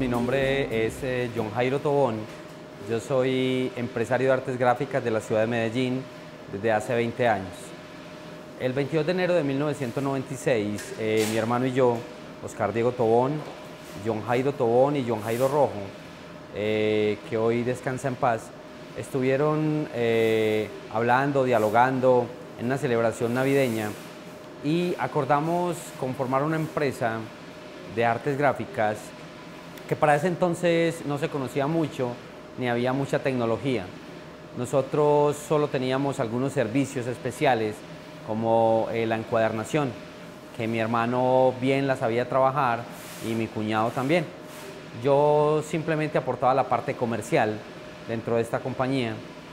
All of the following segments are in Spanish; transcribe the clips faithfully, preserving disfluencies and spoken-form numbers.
nombre es eh, John Jairo Tobón. Yo soy empresario de artes gráficas de la ciudad de Medellín desde hace veinte años. El veintidós de enero de mil novecientos noventa y seis, eh, mi hermano y yo, Oscar Diego Tobón, John Jairo Tobón y John Jairo Rojo, eh, que hoy descansa en paz, estuvieron eh, hablando, dialogando en una celebración navideña y acordamos conformar una empresa de artes gráficas que para ese entonces no se conocía mucho ni había mucha tecnología. Nosotros solo teníamos algunos servicios especiales como eh, la encuadernación, que mi hermano bien la sabía trabajar y mi cuñado también. Yo simplemente aportaba la parte comercial dentro de esta compañía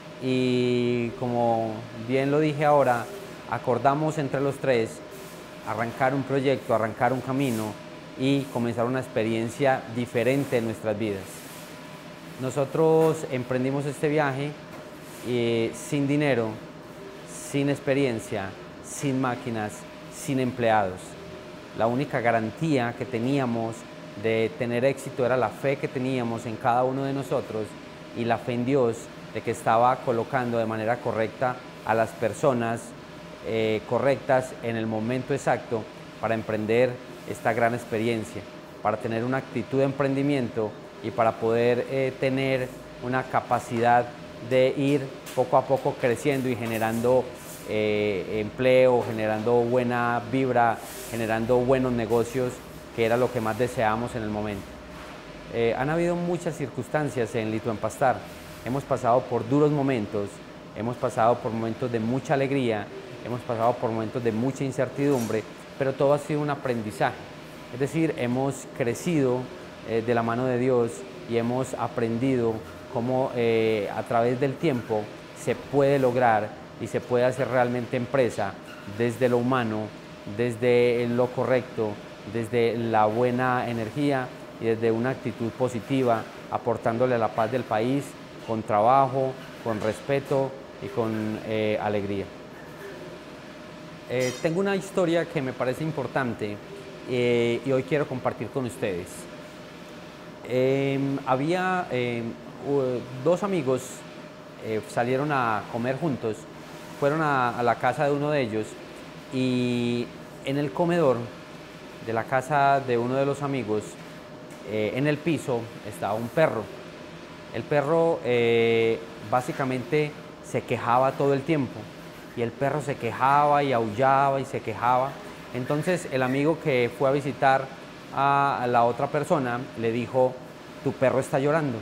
y, como bien lo dije ahora, acordamos entre los tres arrancar un proyecto, arrancar un camino y comenzar una experiencia diferente en nuestras vidas. Nosotros emprendimos este viaje eh, sin dinero, sin experiencia, sin máquinas, sin empleados. La única garantía que teníamos de tener éxito era la fe que teníamos en cada uno de nosotros y la fe en Dios de que estaba colocando de manera correcta a las personas eh, correctas en el momento exacto para emprender esta gran experiencia, para tener una actitud de emprendimiento y para poder eh, tener una capacidad de ir poco a poco creciendo y generando eh, empleo, generando buena vibra, generando buenos negocios, que era lo que más deseábamos en el momento. Eh, han habido muchas circunstancias en Lito Empastar. Hemos pasado por duros momentos, hemos pasado por momentos de mucha alegría, hemos pasado por momentos de mucha incertidumbre, pero todo ha sido un aprendizaje. Es decir, hemos crecido eh, de la mano de Dios y hemos aprendido cómo eh, a través del tiempo se puede lograr y se puede hacer realmente empresa desde lo humano, desde lo correcto, desde la buena energía y desde una actitud positiva, aportándole a la paz del país con trabajo, con respeto y con eh, alegría. Eh, tengo una historia que me parece importante eh, y hoy quiero compartir con ustedes. Eh, había eh, dos amigos, eh, salieron a comer juntos, fueron a, a la casa de uno de ellos y en el comedor de la casa de uno de los amigos, eh, en el piso estaba un perro. El perro eh, básicamente se quejaba todo el tiempo y el perro se quejaba y aullaba y se quejaba. Entonces el amigo que fue a visitar a la otra persona le dijo: tu perro está llorando,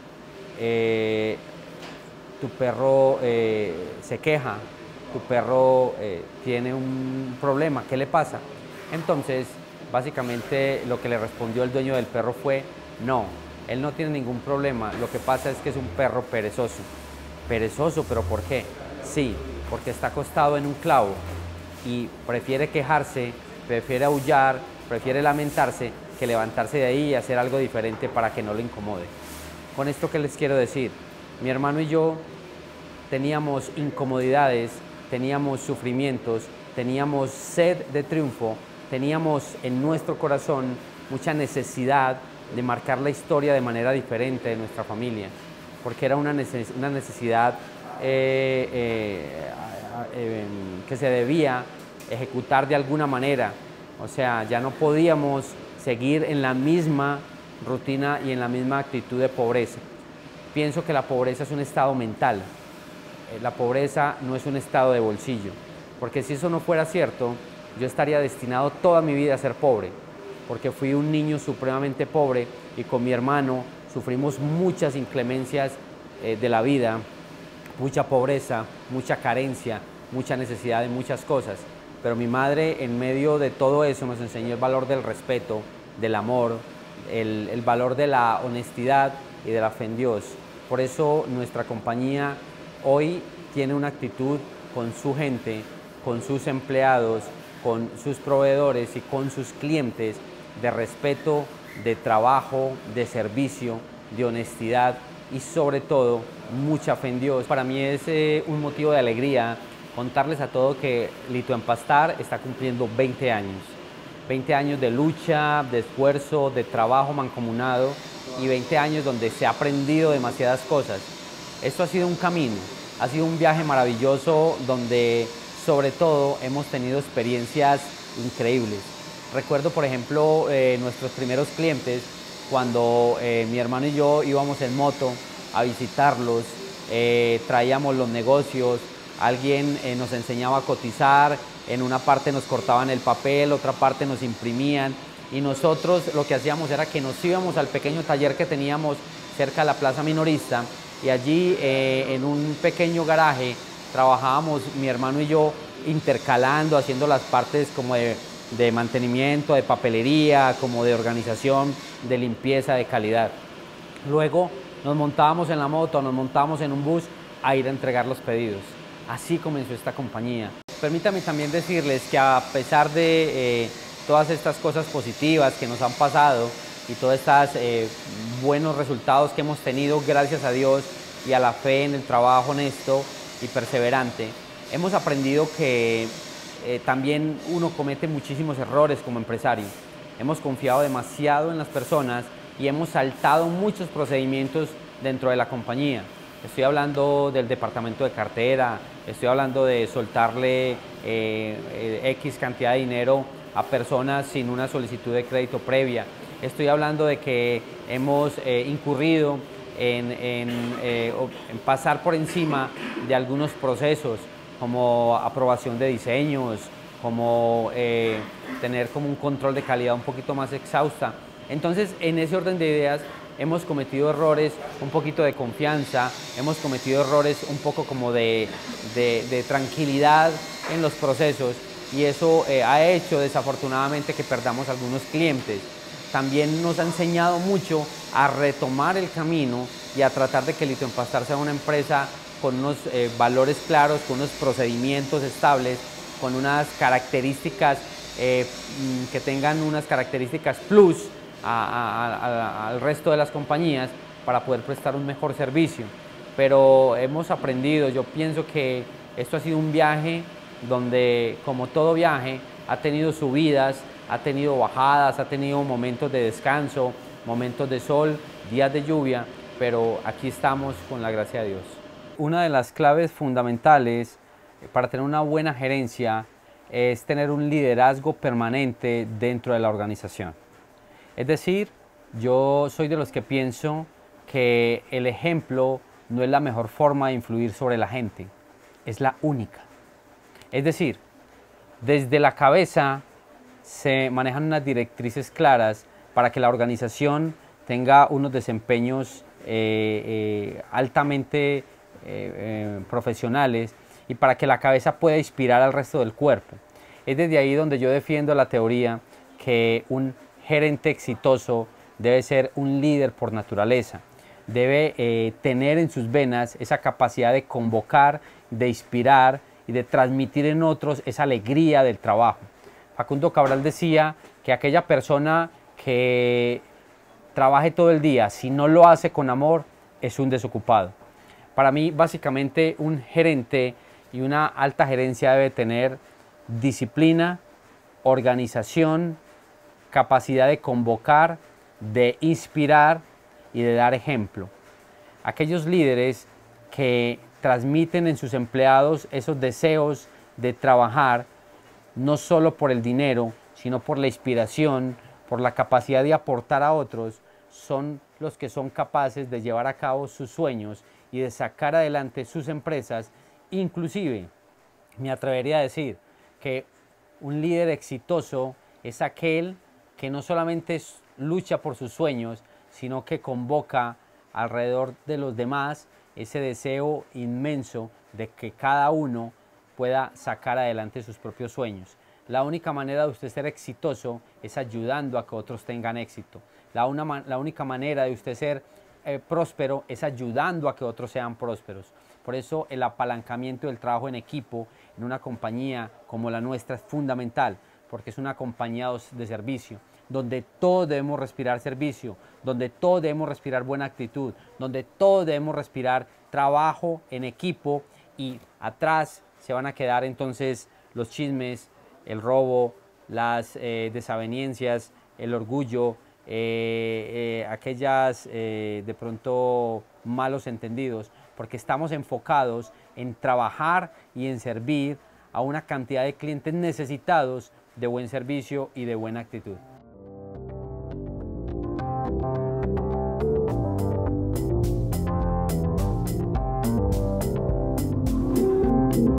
eh, tu perro eh, se queja, tu perro eh, tiene un problema, ¿qué le pasa? Entonces básicamente lo que le respondió el dueño del perro fue: no, él no tiene ningún problema, lo que pasa es que es un perro perezoso. ¿Perezoso? ¿Pero por qué? Sí, porque está acostado en un clavo y prefiere quejarse, prefiere aullar, prefiere lamentarse que levantarse de ahí y hacer algo diferente para que no le incomode. Con esto, ¿qué les quiero decir? Mi hermano y yo teníamos incomodidades, teníamos sufrimientos, teníamos sed de triunfo, teníamos en nuestro corazón mucha necesidad de marcar la historia de manera diferente de nuestra familia, porque era una necesidad eh, eh, eh, que se debía ejecutar de alguna manera. O sea, ya no podíamos seguir en la misma rutina y en la misma actitud de pobreza. Pienso que la pobreza es un estado mental, la pobreza no es un estado de bolsillo, porque si eso no fuera cierto, yo estaría destinado toda mi vida a ser pobre, porque fui un niño supremamente pobre y con mi hermano sufrimos muchas inclemencias eh, de la vida, mucha pobreza, mucha carencia, mucha necesidad de muchas cosas. Pero mi madre, en medio de todo eso, nos enseñó el valor del respeto, del amor, el, el valor de la honestidad y de la fe en Dios. Por eso nuestra compañía hoy tiene una actitud con su gente, con sus empleados, con sus proveedores y con sus clientes de respeto, de trabajo, de servicio, de honestidad y sobre todo mucha fe en Dios. Para mí es eh, un motivo de alegría contarles a todos que Lito Empastar está cumpliendo veinte años. veinte años de lucha, de esfuerzo, de trabajo mancomunado y veinte años donde se ha aprendido demasiadas cosas. Esto ha sido un camino, ha sido un viaje maravilloso donde sobre todo hemos tenido experiencias increíbles. Recuerdo, por ejemplo, eh, nuestros primeros clientes, cuando eh, mi hermano y yo íbamos en moto a visitarlos, eh, traíamos los negocios, alguien eh, nos enseñaba a cotizar, en una parte nos cortaban el papel, otra parte nos imprimían, y nosotros lo que hacíamos era que nos íbamos al pequeño taller que teníamos cerca de la plaza minorista, y allí eh, en un pequeño garaje trabajábamos mi hermano y yo intercalando, haciendo las partes como de de mantenimiento, de papelería, como de organización, de limpieza, de calidad. Luego nos montábamos en la moto, nos montábamos en un bus a ir a entregar los pedidos. Así comenzó esta compañía. Permítame también decirles que a pesar de eh, todas estas cosas positivas que nos han pasado y todos estos eh, buenos resultados que hemos tenido gracias a Dios y a la fe en el trabajo honesto y perseverante, hemos aprendido que Eh, también uno comete muchísimos errores como empresario. Hemos confiado demasiado en las personas y hemos saltado muchos procedimientos dentro de la compañía. Estoy hablando del departamento de cartera, estoy hablando de soltarle eh, eh, X cantidad de dinero a personas sin una solicitud de crédito previa. Estoy hablando de que hemos eh, incurrido en, en, eh, en pasar por encima de algunos procesos, como aprobación de diseños, como eh, tener como un control de calidad un poquito más exhausta. Entonces, en ese orden de ideas, hemos cometido errores un poquito de confianza, hemos cometido errores un poco como de, de, de tranquilidad en los procesos, y eso eh, ha hecho desafortunadamente que perdamos algunos clientes. También nos ha enseñado mucho a retomar el camino y a tratar de que Litoempastar sea una empresa con unos eh, valores claros, con unos procedimientos estables, con unas características eh, que tengan unas características plus a, a, a, al resto de las compañías para poder prestar un mejor servicio. Pero hemos aprendido, yo pienso que esto ha sido un viaje donde, como todo viaje, ha tenido subidas, ha tenido bajadas, ha tenido momentos de descanso, momentos de sol, días de lluvia, pero aquí estamos con la gracia de Dios. Una de las claves fundamentales para tener una buena gerencia es tener un liderazgo permanente dentro de la organización. Es decir, yo soy de los que pienso que el ejemplo no es la mejor forma de influir sobre la gente, es la única. Es decir, desde la cabeza se manejan unas directrices claras para que la organización tenga unos desempeños eh, eh, altamente Eh, eh, profesionales, y para que la cabeza pueda inspirar al resto del cuerpo. Es desde ahí donde yo defiendo la teoría que un gerente exitoso debe ser un líder por naturaleza, debe eh, tener en sus venas esa capacidad de convocar, de inspirar y de transmitir en otros esa alegría del trabajo. Facundo Cabral decía que aquella persona que trabaje todo el día, si no lo hace con amor, es un desocupado. Para mí, básicamente, un gerente y una alta gerencia debe tener disciplina, organización, capacidad de convocar, de inspirar y de dar ejemplo. Aquellos líderes que transmiten en sus empleados esos deseos de trabajar, no solo por el dinero, sino por la inspiración, por la capacidad de aportar a otros, son los que son capaces de llevar a cabo sus sueños y de sacar adelante sus empresas. Inclusive, me atrevería a decir que un líder exitoso es aquel que no solamente lucha por sus sueños, sino que convoca alrededor de los demás ese deseo inmenso de que cada uno pueda sacar adelante sus propios sueños. La única manera de usted ser exitoso es ayudando a que otros tengan éxito. La, una, la única manera de usted ser eh, próspero es ayudando a que otros sean prósperos. Por eso el apalancamiento del trabajo en equipo en una compañía como la nuestra es fundamental, porque es una compañía de servicio, donde todos debemos respirar servicio, donde todos debemos respirar buena actitud, donde todos debemos respirar trabajo en equipo, y atrás se van a quedar entonces los chismes, el robo, las eh, desavenencias, el orgullo, eh, eh, aquellas eh, de pronto malos entendidos, porque estamos enfocados en trabajar y en servir a una cantidad de clientes necesitados de buen servicio y de buena actitud.